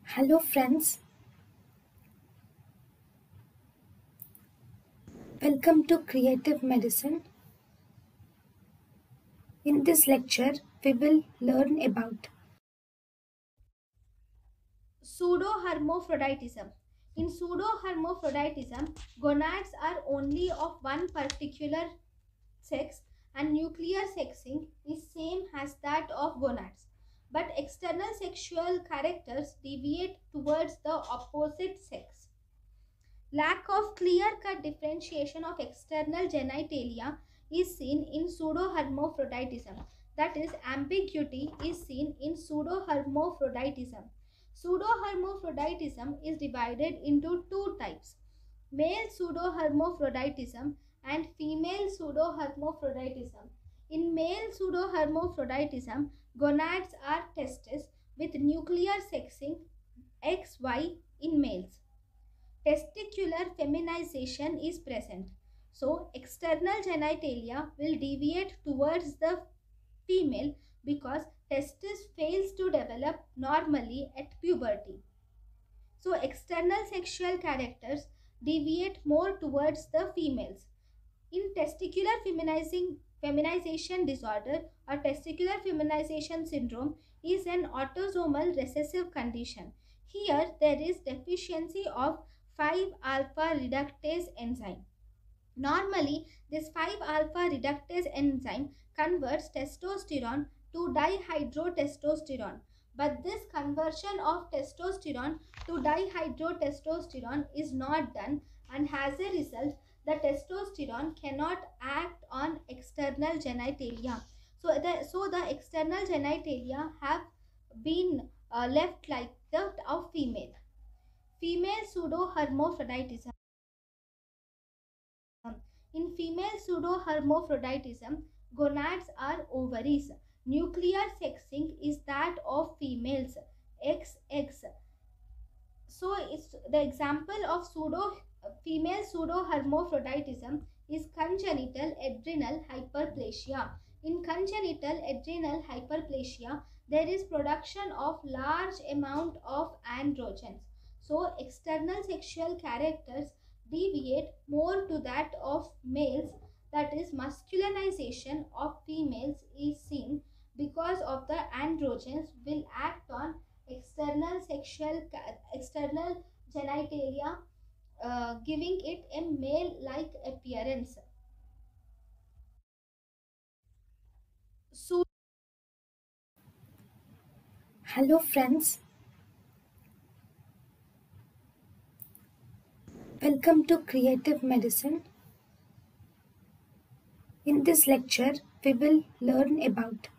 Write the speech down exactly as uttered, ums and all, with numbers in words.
Hello friends, welcome to Creative Medicine. In this lecture, we will learn about Pseudohermaphroditism. In pseudohermaphroditism, gonads are only of one particular sex and nuclear sexing is same as that of gonads. But external sexual characters deviate towards the opposite sex. Lack of clear-cut differentiation of external genitalia is seen in pseudohermaphroditism. That is, ambiguity is seen in pseudohermaphroditism. Pseudohermaphroditism is divided into two types: male pseudohermaphroditism and female pseudohermaphroditism. In male pseudohermaphroditism, gonads are testes with nuclear sexing X Y in males. Testicular feminization is present. So, external genitalia will deviate towards the female because testis fails to develop normally at puberty. So, external sexual characters deviate more towards the females. In testicular feminizing feminization disorder or testicular feminization syndrome is an autosomal recessive condition. Here there is deficiency of five alpha reductase enzyme. Normally, this five alpha reductase enzyme converts testosterone to dihydrotestosterone. But this conversion of testosterone to dihydrotestosterone is not done, and as a result, the testosterone cannot act on external genitalia. So the, so the external genitalia have been uh, left like that of female. Female pseudohermaphroditism. In female pseudohermaphroditism, gonads are ovaries. Nuclear sexing is that of females, X X. So, it's the example of pseudo female pseudohermaphroditism is congenital adrenal hyperplasia. In congenital adrenal hyperplasia, there is production of large amount of androgens. So, external sexual characters deviate more to that of males, that is, masculinization of females is seen because of the androgens will act on external sexual external genitalia, uh, giving it a male like appearance. So, Hello friends, welcome to Creative Medicine. In this lecture, we will learn about